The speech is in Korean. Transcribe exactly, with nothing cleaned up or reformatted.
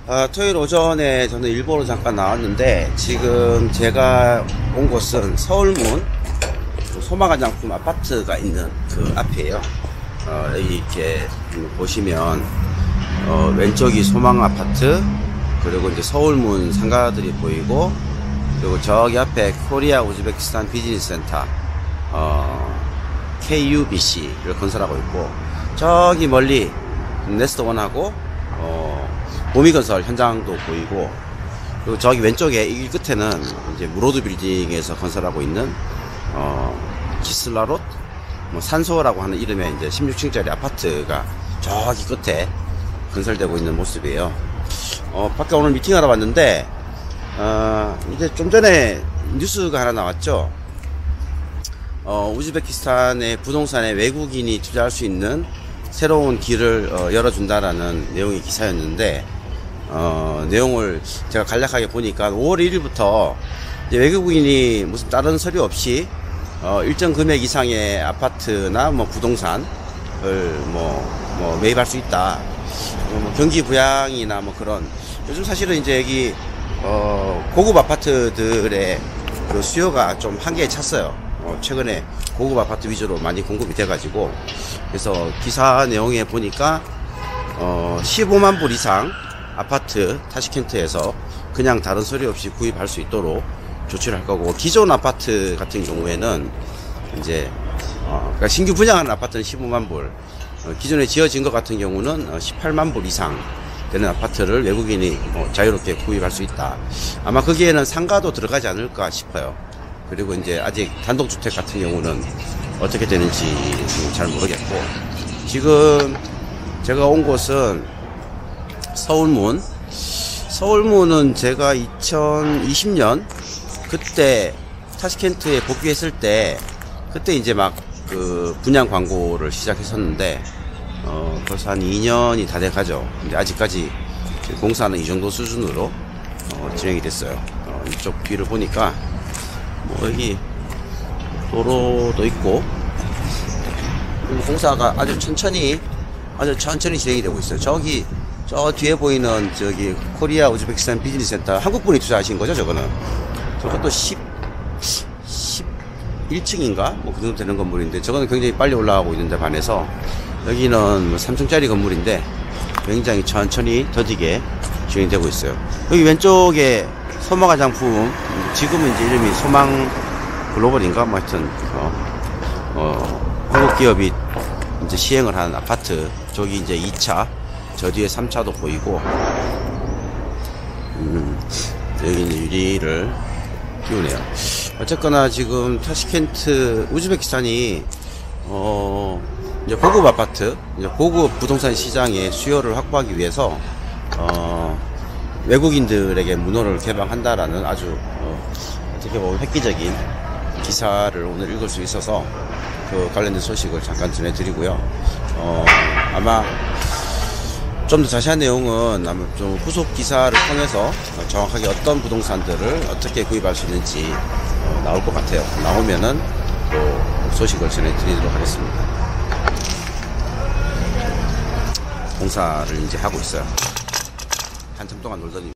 아, 토요일 오전에 저는 일본으로 잠깐 나왔는데, 지금 제가 온 곳은 서울문 소마가장품 아파트가 있는 그 앞이에요. 어, 여기 이렇게 보시면 어, 왼쪽이 소망 아파트, 그리고 이제 서울문 상가들이 보이고, 그리고 저기 앞에 코리아 우즈베키스탄 비즈니스 센터 어, 케이유비씨를 건설하고 있고, 저기 멀리 네스트원하고 어, 보미건설 현장도 보이고, 그리고 저기 왼쪽에 이 끝에는 이제 무로드 빌딩에서 건설하고 있는 어, 기슬라롯 뭐 산소라고 하는 이름의 이제 십육 층짜리 아파트가 저기 끝에 건설되고 있는 모습이에요. 어, 밖에 오늘 미팅하러 왔는데, 어, 이제 좀 전에 뉴스가 하나 나왔죠. 어, 우즈베키스탄의 부동산에 외국인이 투자할 수 있는 새로운 길을 어, 열어준다라는 내용의 기사였는데, 어, 내용을 제가 간략하게 보니까 오월 일일부터 이제 외국인이 무슨 다른 서류 없이 어, 일정 금액 이상의 아파트나 뭐 부동산을 뭐, 뭐 매입할 수 있다. 뭐 경기 부양이나 뭐 그런, 요즘 사실은 이제 여기 어, 고급 아파트들의 그 수요가 좀 한계에 찼어요. 어, 최근에 고급 아파트 위주로 많이 공급이 돼가지고, 그래서 기사 내용에 보니까 어, 십오만 불 이상 아파트 타시켄트에서 그냥 다른 서류 없이 구입할 수 있도록 조치를 할 거고, 기존 아파트 같은 경우에는 이제 어, 그러니까 신규 분양하는 아파트는 십오만 불, 어, 기존에 지어진 것 같은 경우는 어, 십팔만 불 이상 되는 아파트를 외국인이 뭐 자유롭게 구입할 수 있다. 아마 거기에는 상가도 들어가지 않을까 싶어요. 그리고 이제 아직 단독주택 같은 경우는 어떻게 되는지 잘 모르겠고, 지금 제가 온 곳은 서울문. 서울문은 제가 이천이십 년 그때 타시켄트에 복귀했을 때, 그때 이제 막 그 분양 광고를 시작했었는데, 어, 벌써 한 이 년이 다 돼가죠. 근데 아직까지 공사는 이 정도 수준으로 어, 진행이 됐어요. 어, 이쪽 뒤를 보니까 뭐 여기 도로도 있고, 공사가 아주 천천히 아주 천천히 진행이 되고 있어요. 저기 저 뒤에 보이는 저기 코리아 우즈베키스탄 비즈니스 센터, 한국분이 투자하신 거죠, 저거는. 저것도 십, 십일 층인가? 뭐 그 정도 되는 건물인데, 저거는 굉장히 빨리 올라가고 있는데 반해서, 여기는 뭐 삼 층짜리 건물인데 굉장히 천천히 더디게 진행되고 있어요. 여기 왼쪽에 소마가장품, 지금은 이제 이름이 소망 글로벌인가? 뭐 하여튼, 어, 어, 한국 기업이 이제 시행을 하는 아파트, 저기 이제 이 차, 저 뒤에 삼 차도 보이고, 음, 여기 이제 유리를 띄우네요. 어쨌거나 지금 타시켄트, 우즈베키스탄이, 어, 이제 고급 아파트, 이제 고급 부동산 시장의 수요를 확보하기 위해서, 어, 외국인들에게 문호를 개방한다라는 아주, 어, 어떻게 보면 획기적인 기사를 오늘 읽을 수 있어서 그 관련된 소식을 잠깐 전해드리고요. 어, 아마 좀 더 자세한 내용은 아마 좀 후속 기사를 통해서 정확하게 어떤 부동산들을 어떻게 구입할 수 있는지 어, 나올 것 같아요. 나오면은 또 소식을 전해드리도록 하겠습니다. 공사를 이제 하고 있어요. 한참 동안 놀더니